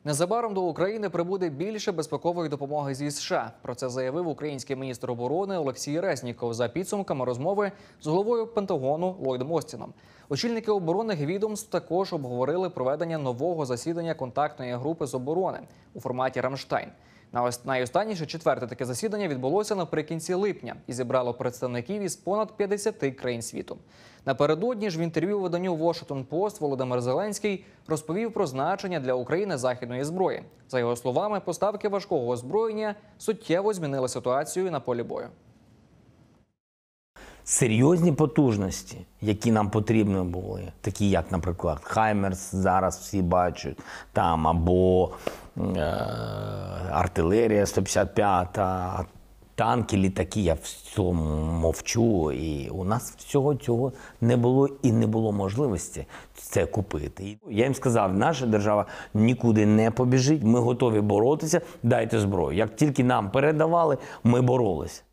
Незабаром до України прибуде більше безпекової допомоги зі США. Про це заявив український міністр оборони Олексій Резніков за підсумками розмови з головою Пентагону Ллойдом Остіном. Очільники оборонних відомств також обговорили проведення нового засідання контактної групи з оборони у форматі «Рамштайн». Найостанніше четверте таке засідання відбулося наприкінці липня і зібрало представників із понад 50 країн світу. Напередодні ж в інтерв'ю виданню Washington Post Володимир Зеленський розповів про значення для України західної зброї. За його словами, поставки важкого озброєння суттєво змінили ситуацію на полі бою. Серйозні потужності, які нам потрібні були, такі як, наприклад, Хаймерс, зараз всі бачать, там, або артилерія 155, танки, літаки, я в цьому мовчу. І у нас всього цього не було і не було можливості це купити. Я їм сказав, наша держава нікуди не побіжить, ми готові боротися, дайте зброю. Як тільки нам передавали, ми боролися.